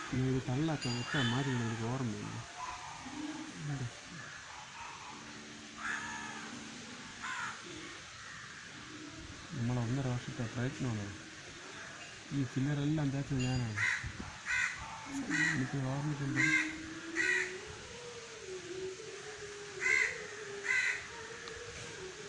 ഇത് തള്ളാക്കാൻ എത്ര മാറ്റിക്കണം എനിക്ക് ഓർമ്മയില്ല. നമ്മളെ 1.5 വർഷത്തെ പ്രയത്നമാണ്. ഈ ഫില്ലറെല്ലാം തേച്ചത് ഞാനാണ്. എനിക്ക് ഓർമ്മിക്കുമ്പോൾ